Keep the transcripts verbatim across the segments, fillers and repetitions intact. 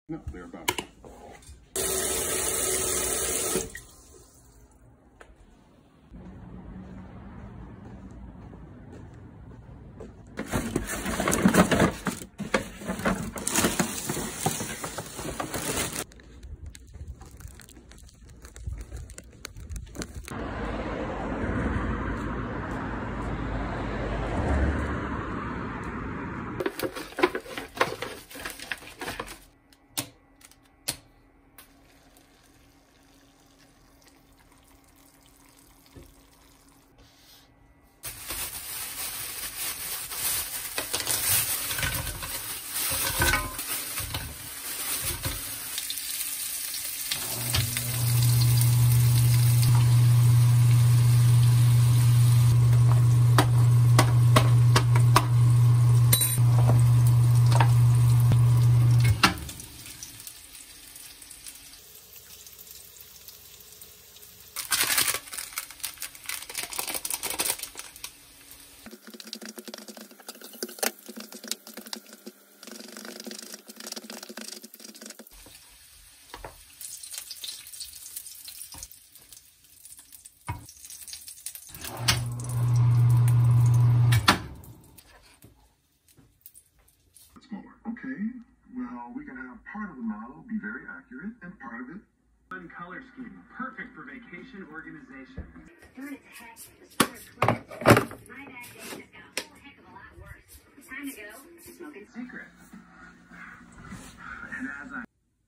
No, they're about. Okay, well, we can have part of the model be very accurate and part of it. One color scheme, perfect for vacation organization. Darn it, heck, the store's closed. My bad day just got a whole heck of a lot worse. Time to go smoking Secret. And as I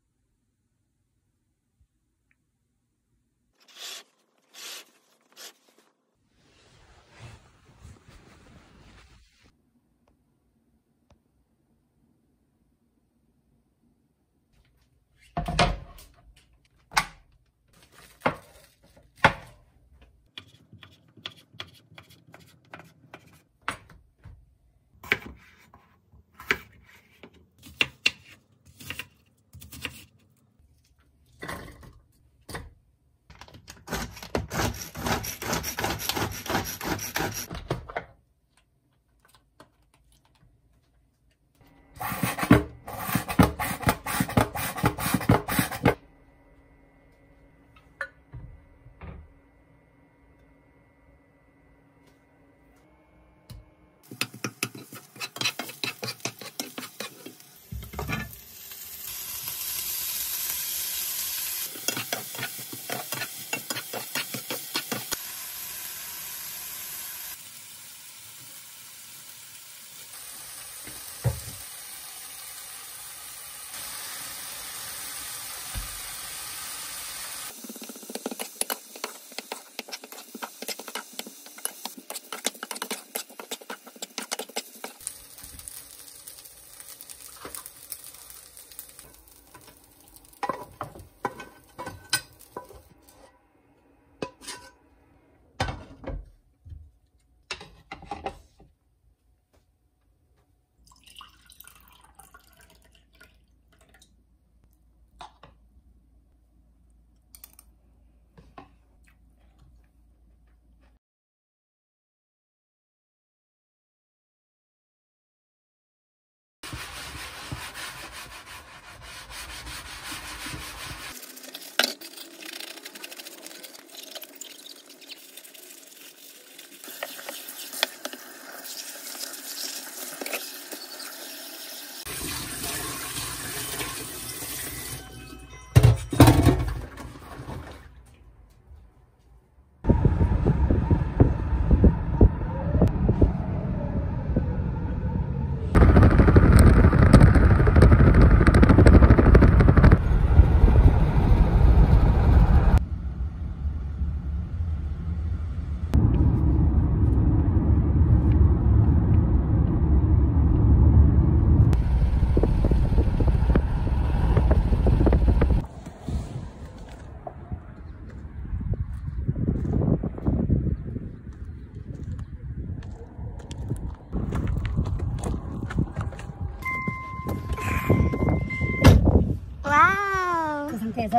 상태에서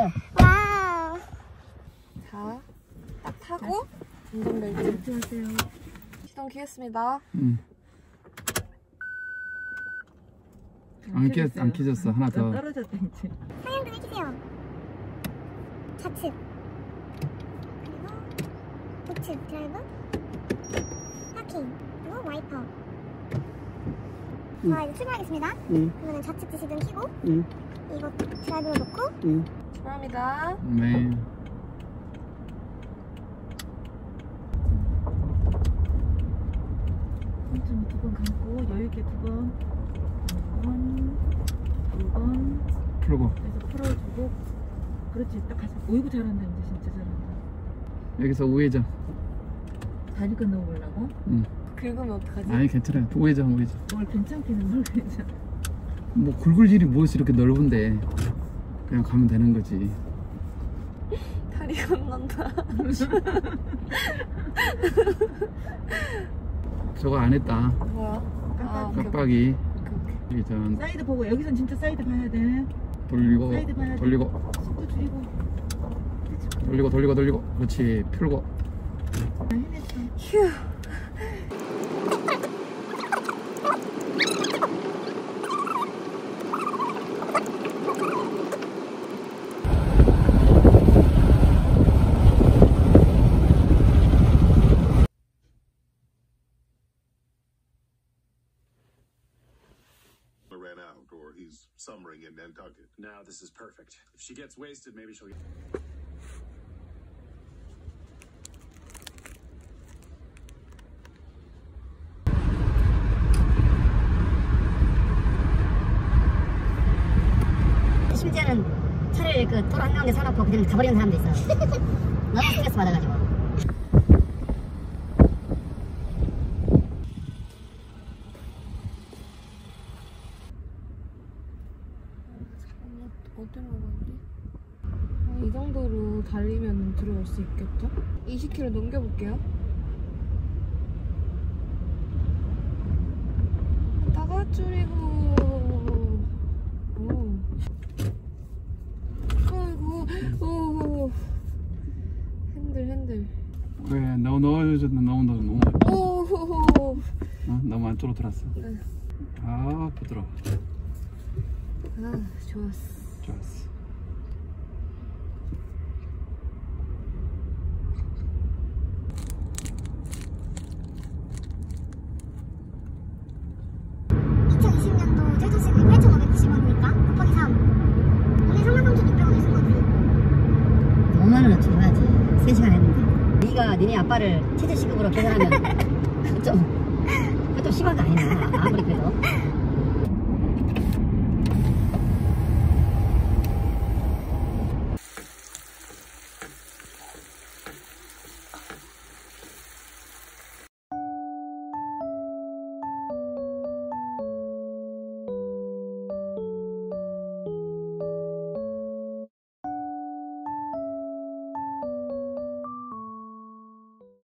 와우. 자, 딱 타고 운전벨트 하세요. 시동 키겠습니다. 응. 안 끼, 안 끼졌어. 하나 더. 떨어졌다 이제. 상향등 해주세요. 좌측. 그리고 우측 드라이브. 파킹. 그리고 와이퍼. 응. 자, 이제 출발하겠습니다. 응. 그러면 좌측 지시등 켜고 응. 이거 드라이브로 놓고 응. 감사합니다. 네. 천천히 두 번 감고 여유있게 두 번. 두 번. 두 번. 풀고. 그래서 풀어주고. 그렇지. 딱 가서. 오이구 잘한다 이제 진짜 잘한다. 여기서 우회전. 다리 건너보려고? 응. 긁으면 어떡하지? 아니 괜찮아요. 우회전 우회전. 뭘 괜찮기는 뭘 괜찮아. 뭐 굵을 일이 뭐있어 이렇게 넓은데. 그냥 가면 되는 거지. 다리 건넌다. 저거 안 했다. 뭐야? 아, 오케이, 오케이. 깜빡이. 오케이, 오케이. 우회전. 사이드 보고 여기선 진짜 사이드 봐야 돼. 돌리고 사이드 봐야 돼. 돌리고 속도 줄이고. 돌리고 돌리고 돌리고. 그렇지. 풀고. 나 해냈어. 휴. ran out, or he's summering in Nantucket. Now this is perfect. If she gets wasted, maybe she'll get... 심지어는 차를 그 도로 한가운데 사놓고 그냥 가버리는 사람도 있어. 너무 스트레스 받아가지고. 어디로 가지? 아, 이 정도로 달리면 들어올 수 있겠죠? 이십 킬로미터 넘겨볼게요. 다가 줄이고. 오. 아이고, 오. 핸들, 핸들. 왜 너무 넣어줬나 너무 넣어 너무. 오. 어? 너무 안쪽으로 들어왔어. 네. 아 부드러워. 아, 좋았어. 좋았어. 이천이십 년도 최저시급이 팔천오백구십 원이니까 곱하기 삼. 오늘 삼만 삼천육백 원을 쓴 거지. 오만 원은 줘야지. 세 시간 했는데. 네가 니네 아빠를 최저시급으로 계산하면 좀, 그건 좀 심한 거 아니냐. 아무리 그래도.